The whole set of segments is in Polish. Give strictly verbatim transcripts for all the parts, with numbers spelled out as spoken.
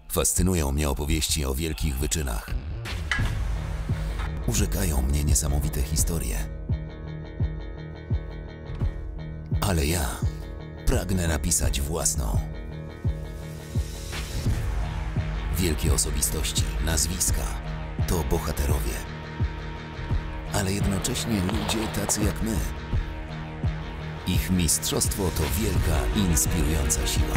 Fascynują mnie opowieści o wielkich wyczynach. Urzekają mnie niesamowite historie. Ale ja pragnę napisać własną. Wielkie osobistości, nazwiska to bohaterowie. Ale jednocześnie ludzie tacy jak my. Ich mistrzostwo to wielka, inspirująca siła.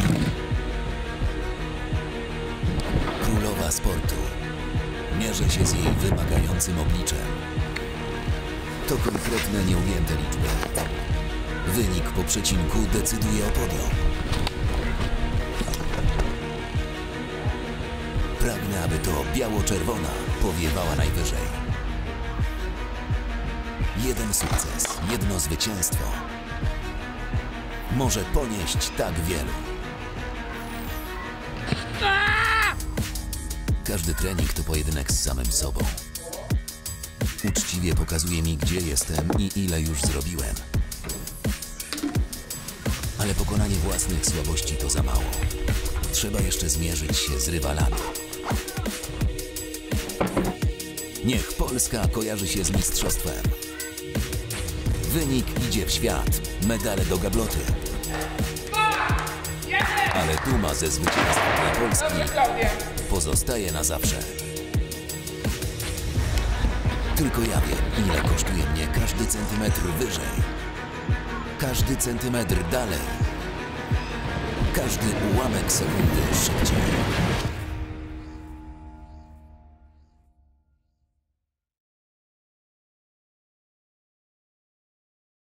Królowa sportu. Mierzę się z jej wymagającym obliczem. To konkretne, nieujęte liczby. Wynik po przecinku decyduje o podium. Pragnę, aby to biało-czerwona powiewała najwyżej. Jeden sukces, jedno zwycięstwo może ponieść tak wielu. Każdy trening to pojedynek z samym sobą. Uczciwie pokazuje mi, gdzie jestem i ile już zrobiłem. Ale pokonanie własnych słabości to za mało. Trzeba jeszcze zmierzyć się z rywalami. Niech Polska kojarzy się z mistrzostwem. Wynik idzie w świat, medale do gabloty. Ale duma ze zwycięstwa dla Polski pozostaje na zawsze. Tylko ja wiem, ile kosztuje mnie każdy centymetr wyżej, każdy centymetr dalej, każdy ułamek sekundy szybciej.